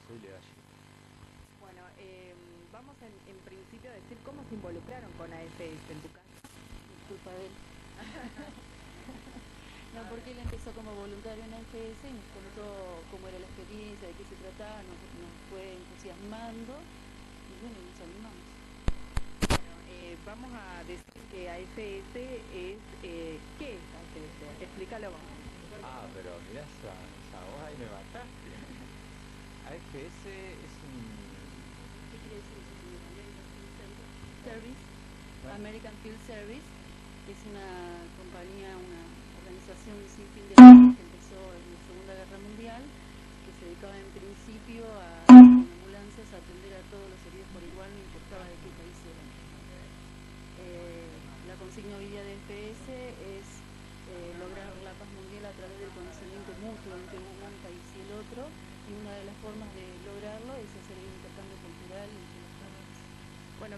soy Legalli. Bueno, vamos en principio a decir cómo se involucraron con AFS en tu casa. Culpa de él. No, porque él empezó como voluntario en AFS y nos contó cómo era la experiencia, de qué se trataba, nos fue entusiasmando y bueno, nos animamos. Bueno, vamos a decir que AFS es... ¿qué es AFS? Explícalo vos. Pero mirá esa voz ahí, me mataste. AFS es un... ¿Qué quiere decir eso, señor? American Field Service es una compañía, una organización sin fin de lucro que empezó en la Segunda Guerra Mundial, que se dedicaba en principio con ambulancias a atender a todos los heridos por igual, no importaba de qué país eran. La consigna hoy día de FS es lograr la paz mundial a través del conocimiento mutuo entre un país y el otro, y una de las formas de lograrlo es hacer el intercambio cultural entre los países. Bueno,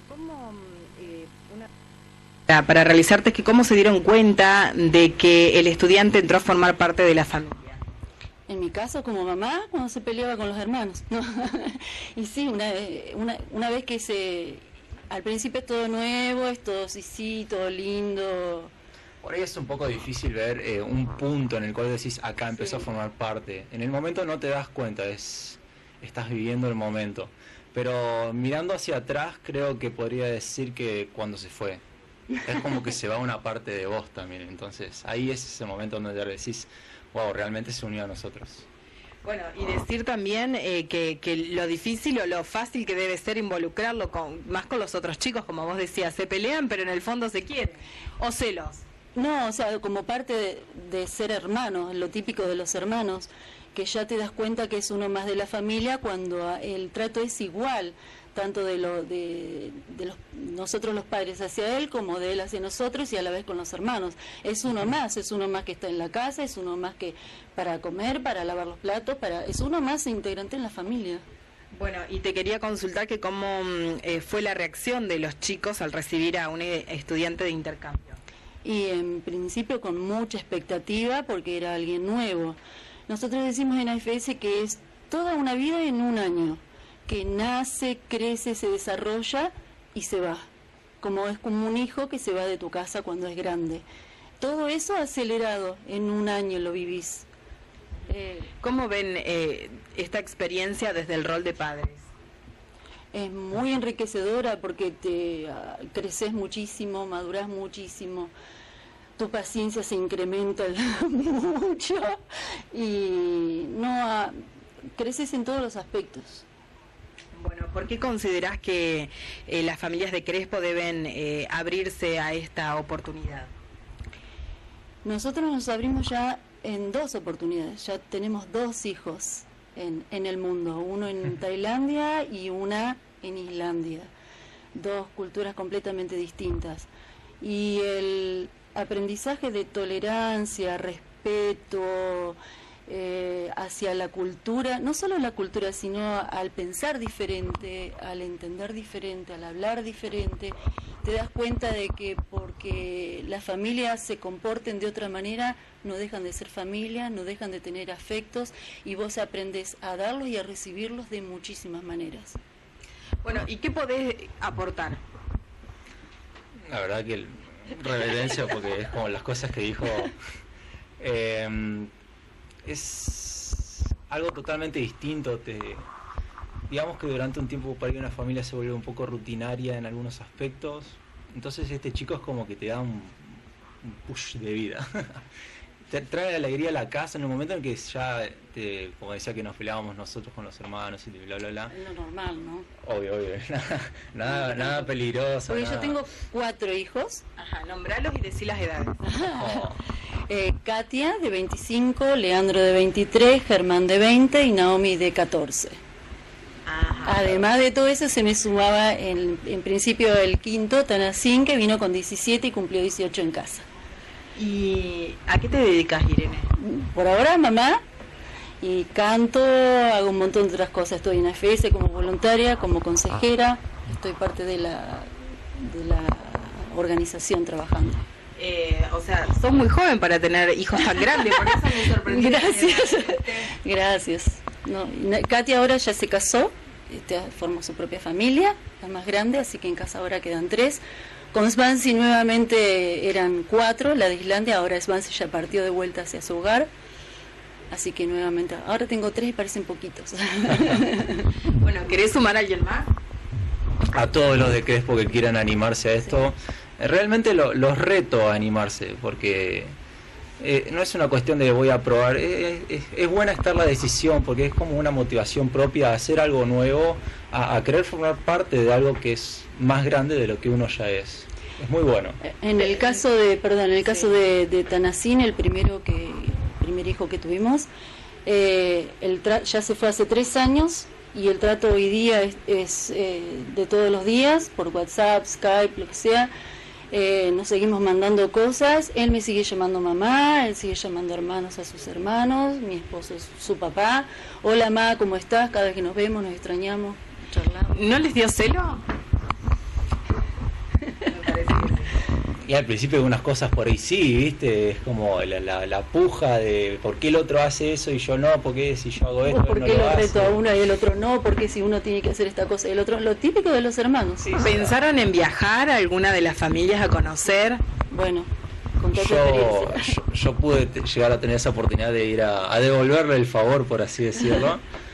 para realizarte, es que cómo se dieron cuenta de que el estudiante entró a formar parte de la familia. En mi caso, como mamá, cuando se peleaba con los hermanos, ¿no? Y sí, una vez que al principio es todo nuevo, es todo sí, todo lindo. Por ahí es un poco difícil ver un punto en el cual decís, acá empezó a formar parte. En el momento no te das cuenta, estás viviendo el momento. Pero mirando hacia atrás, creo que podría decir que cuando se fue. Es como que se va una parte de vos también. Entonces, ahí es ese momento donde te decís, wow, realmente se unió a nosotros. Bueno, y decir también que lo difícil o lo fácil que debe ser involucrarlo más con los otros chicos, como vos decías, se pelean pero en el fondo se quieren, o celos. No, o sea, como parte de ser hermanos, lo típico de los hermanos, que ya te das cuenta que es uno más de la familia cuando el trato es igual, tanto de nosotros los padres hacia él como de él hacia nosotros y a la vez con los hermanos. Es uno más que está en la casa, es uno más que para comer, para lavar los platos, es uno más integrante en la familia. Bueno, y te quería consultar que cómo fue la reacción de los chicos al recibir a un estudiante de intercambio. Y en principio con mucha expectativa porque era alguien nuevo. Nosotros decimos en AFS que es toda una vida en un año, que nace, crece, se desarrolla y se va, como es como un hijo que se va de tu casa cuando es grande. Todo eso acelerado, en un año lo vivís. ¿Cómo ven esta experiencia desde el rol de padres? Es muy enriquecedora porque te creces muchísimo, madurás muchísimo, tu paciencia se incrementa mucho y creces en todos los aspectos. Bueno, ¿por qué considerás que las familias de Crespo deben abrirse a esta oportunidad? Nosotros nos abrimos ya en 2 oportunidades, ya tenemos 2 hijos en el mundo, uno en Tailandia y una en Islandia, 2 culturas completamente distintas. Y el aprendizaje de tolerancia, respeto hacia la cultura, no solo la cultura, sino al pensar diferente, al entender diferente, al hablar diferente, te das cuenta de que porque las familias se comporten de otra manera, no dejan de ser familia, no dejan de tener afectos y vos aprendes a darlos y a recibirlos de muchísimas maneras. Bueno, ¿y qué podés aportar? La verdad que reverencia, porque es como las cosas que dijo, es algo totalmente distinto. Digamos que durante un tiempo para ir a una familia se vuelve un poco rutinaria en algunos aspectos, entonces este chico es como que te da un push de vida. Te trae alegría a la casa en un momento en que ya, como decía, que nos peleábamos nosotros con los hermanos y bla, bla, bla. Es lo normal, ¿no? Obvio, nada peligroso. Porque nada. yo tengo 4 hijos. Ajá, nombralos y decí las edades. Oh. Katia, de 25, Leandro, de 23, Germán, de 20 y Naomi, de 14. Ajá. Además de todo eso, se me sumaba en principio el quinto, Tanacín, que vino con 17 y cumplió 18 en casa. ¿Y a qué te dedicas, Irene? Por ahora, mamá, y canto, hago un montón de otras cosas. Estoy en AFS como voluntaria, como consejera, estoy parte de la organización trabajando. O sea, sos muy joven para tener hijos tan grandes, por eso me sorprendí. Gracias, gracias. no. Katia ahora ya se casó, formó su propia familia, la más grande, así que en casa ahora quedan 3. Con Svansi nuevamente eran 4, la de Islandia, ahora Svansi ya partió de vuelta hacia su hogar. Así que nuevamente, ahora tengo 3 y parecen poquitos. Bueno, ¿querés sumar a alguien más? A todos los de Crespo que quieran animarse a esto, realmente los reto a animarse, porque no es una cuestión de voy a probar, es buena estar la decisión, porque es como una motivación propia a hacer algo nuevo, a querer formar parte de algo que es más grande de lo que uno ya es. Es muy bueno. En el caso de Tanasín, el primer hijo que tuvimos, ya se fue hace 3 años y el trato hoy día es de todos los días, por WhatsApp, Skype, lo que sea. Nos seguimos mandando cosas, él me sigue llamando mamá, él sigue llamando hermanos a sus hermanos, mi esposo es su papá. Hola, ma, ¿cómo estás? Cada vez que nos vemos nos extrañamos, charlamos. ¿No les dio celo? Y al principio algunas cosas por ahí sí, ¿viste? Es como la puja de por qué el otro hace eso y yo no, por qué si yo hago esto ¿Por no qué lo lo hace? reto a uno y el otro no? ¿Por qué si uno tiene que hacer esta cosa y el otro? Lo típico de los hermanos. Sí, ¿Pensaron en viajar a alguna de las familias a conocer? Bueno, contate tu experiencia. Yo pude llegar a tener esa oportunidad de ir a devolverle el favor, por así decirlo.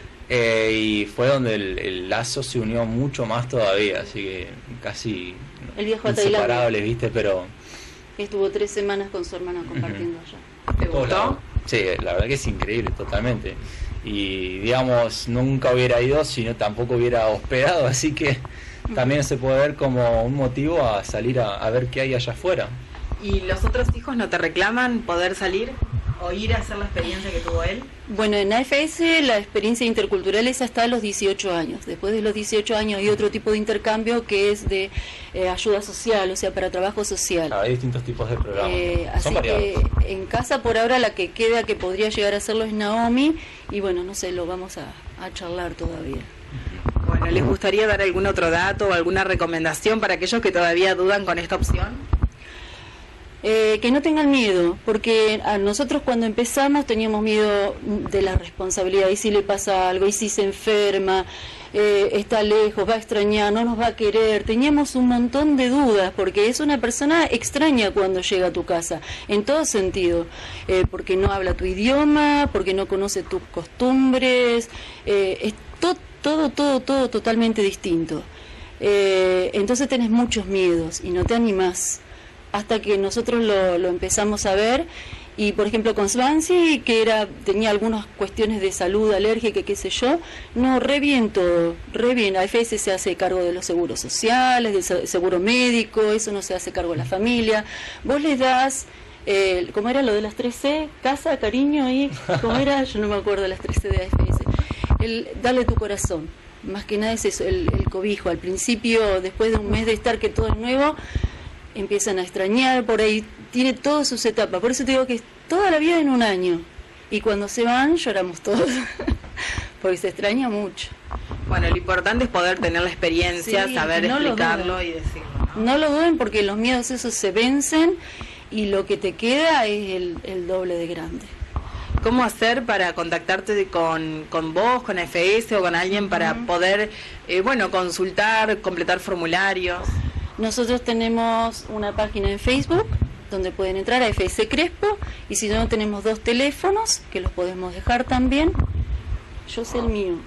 Y fue donde el lazo se unió mucho más todavía, así que casi El viejo a Tailandia. inseparables, ¿viste? Pero Estuvo 3 semanas con su hermana compartiendo allá. ¿Te gustó? sí, la verdad que es increíble, totalmente. Y digamos, nunca hubiera ido si no tampoco hubiera hospedado, así que también se puede ver como un motivo a salir a ver qué hay allá afuera. ¿Y los otros hijos no te reclaman poder salir o ir a hacer la experiencia que tuvo él? Bueno, en AFS la experiencia intercultural es hasta los 18 años. Después de los 18 años hay otro tipo de intercambio que es de ayuda social, o sea, para trabajo social. Hay distintos tipos de programas. Así Son variados. que en casa por ahora la que queda que podría llegar a hacerlo es Naomi y bueno, no sé, lo vamos a charlar todavía. Bueno, ¿les gustaría dar algún otro dato o alguna recomendación para aquellos que todavía dudan con esta opción? Que no tengan miedo, porque a nosotros cuando empezamos teníamos miedo de la responsabilidad, y si le pasa algo, y si se enferma, está lejos, va a extrañar, no nos va a querer, teníamos un montón de dudas, porque es una persona extraña cuando llega a tu casa, en todo sentido, porque no habla tu idioma, porque no conoce tus costumbres, es todo totalmente distinto. Entonces tenés muchos miedos y no te animás. Hasta que nosotros lo empezamos a ver y por ejemplo con Svansi, que tenía algunas cuestiones de salud, alérgica, qué sé yo, no, re bien todo, re bien. AFS se hace cargo de los seguros sociales, del seguro médico, eso no se hace cargo de la familia. Vos les das, ¿cómo era lo de las 3C? Casa, cariño y, ¿cómo era? Yo no me acuerdo de las 3C de AFS. Darle tu corazón, más que nada es eso, el cobijo. Al principio, después de un mes de estar que todo es nuevo, empiezan a extrañar, por ahí tiene todas sus etapas, por eso te digo que es toda la vida en un año, y cuando se van lloramos todos, porque se extraña mucho. Bueno, lo importante es poder tener la experiencia, Sí, saber no lo explicarlo duden. y decirlo, ¿no? No lo duden porque los miedos esos se vencen y lo que te queda es el doble de grande. ¿Cómo hacer para contactarte con vos, con AFS o con alguien para poder, consultar, completar formularios? Nosotros tenemos una página en Facebook donde pueden entrar a AFS Crespo y si no tenemos 2 teléfonos que los podemos dejar también. Yo sé el mío.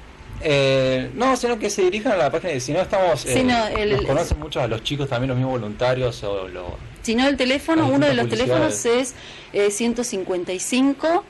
No, sino que se dirijan a la página, si no estamos, Sí, no, nos conocen muchos a los chicos también, los mismos voluntarios Si no, el teléfono, Hay uno de distintas los teléfonos publicidades. es 155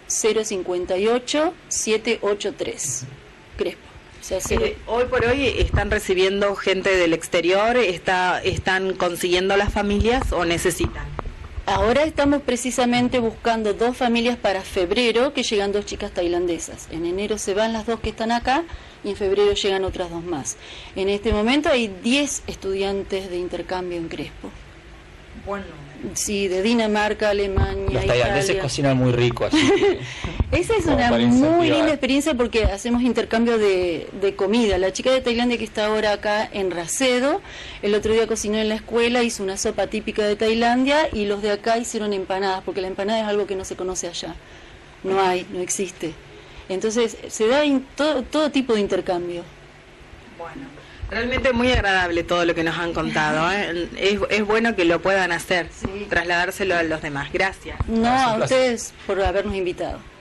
058 783 Crespo. O sea, Hoy por hoy están recibiendo gente del exterior, están consiguiendo las familias o necesitan. ahora estamos precisamente buscando 2 familias para febrero, que llegan 2 chicas tailandesas. En enero se van las 2 que están acá y en febrero llegan otras 2 más. En este momento hay 10 estudiantes de intercambio en Crespo. Bueno, Sí, de Dinamarca, Alemania, los tailandeses Italia. cocinan muy rico, así que Esa es como una para muy incentivar. linda experiencia porque hacemos intercambio de comida. La chica de Tailandia que está ahora acá en Racedo, el otro día cocinó en la escuela, hizo una sopa típica de Tailandia y los de acá hicieron empanadas, porque la empanada es algo que no se conoce allá. No existe. Entonces se da todo tipo de intercambio. Bueno, realmente muy agradable todo lo que nos han contado, ¿eh? Es bueno que lo puedan hacer, Sí. trasladárselo a los demás. Gracias. No, Es un a placer. ustedes por habernos invitado.